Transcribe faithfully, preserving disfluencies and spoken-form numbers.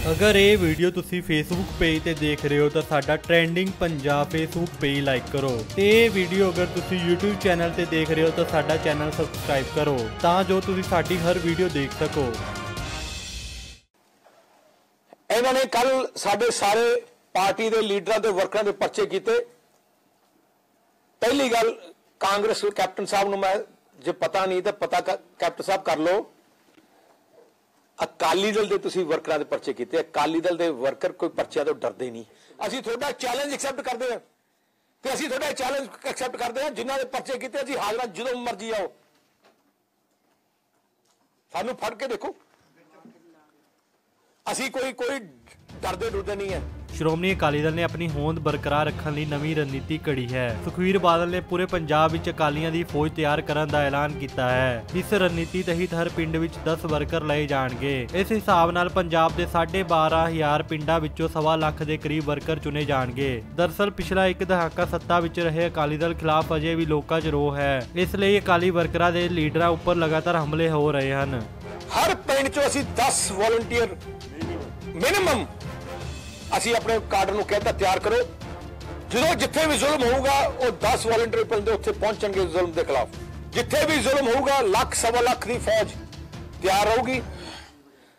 अगर ये वीडियो तुसी फेसबुक पेज ते देख रहे हो तो साडा trending Punjab Facebook page like करो ते ये वीडियो अगर तुसी यूट्यूब चैनल ते देख रहे हो तो साडा चैनल सबसक्राइब करो तां जो तुसी साडी हर वीडियो देख सको। इन्होंने कल साडे सारे पार्टी के लीडर के वर्करां दे पर्चे कीते। पहली गल कांग्रेस कैप्टन साहब नूं मैं जे पता नहीं तो पता कैप्टन साहब कर लो, अकाली दल के तुसीं वर्करां दे पर्चे कीते। अकाली दल के वर्कर कोई पर्चियां तो डरदे नहीं। असीं तुहाडा चैलेंज एक्सेप्ट करते हैं ते असीं तुहाडा चैलेंज एक्सेप्ट करते हैं। जिन्हां दे पर्चे कीते असीं हाज़र जदों मर्जी आओ, सानूं फड़ के देखो, असीं कोई कोई डरदे डुरदे नहीं है। श्रोमणी अकाली दल ने अपनी होंद बरकरार रखने ਲਈ नवीं रणनीति घड़ी है। सुखबीर बादल ने पूरे पंजाब विच अकालियां दी फौज तैयार करन दा ऐलान कीता है। इस रणनीति तहत हर पिंड विच दस वर्कर लए जाणगे। इस हिसाब नाल पंजाब दे साढ़े बारह हज़ार पिंडां विचों सवा लाख दे करीब वर्कर चुने जाणगे। दरअसल पिछला एक दहाका सत्ता विच रहे अकाली दल खिलाफ अजे भी लोकां 'च रोह है, इसलिए अकाली वर्करां दे लीडरां उपर लगातार हमले हो रहे हैं। हर पिंड 'चों असीं दस वॉलंटियर मिनिमम असी अपने काडर नूं कहता तैयार करो। जो जिथे भी जुल्म होगा वो दस वॉलंटियर बंदे उत्थे पहुंचणगे जुल्म के खिलाफ। जिथे भी जुल्म होगा लख सवा लख की फौज तैयार होगी।